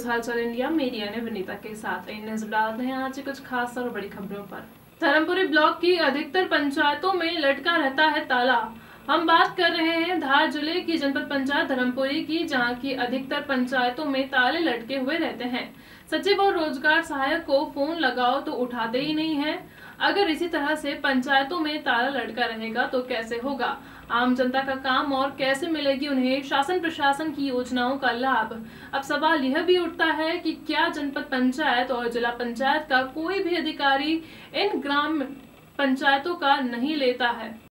हलचल India media ने विनीता के साथ नजर डालते हैं आज की कुछ खास और बड़ी खबरों पर। धर्मपुरी ब्लॉक की अधिकतर पंचायतों में लटका रहता है ताला। हम बात कर रहे हैं धार जिले की जनपद पंचायत धर्मपुरी की, जहां की अधिकतर पंचायतों में ताले लटके हुए रहते हैं। सचिव और रोजगार सहायक को फोन लगाओ तो उठाते ही नहीं है। अगर इसी तरह से पंचायतों में ताला लटका रहेगा तो कैसे होगा आम जनता का काम और कैसे मिलेगी उन्हें शासन प्रशासन की योजनाओं का लाभ। अब सवाल यह भी उठता है कि क्या जनपद पंचायत और जिला पंचायत का कोई भी अधिकारी इन ग्राम पंचायतों का नहीं लेता है।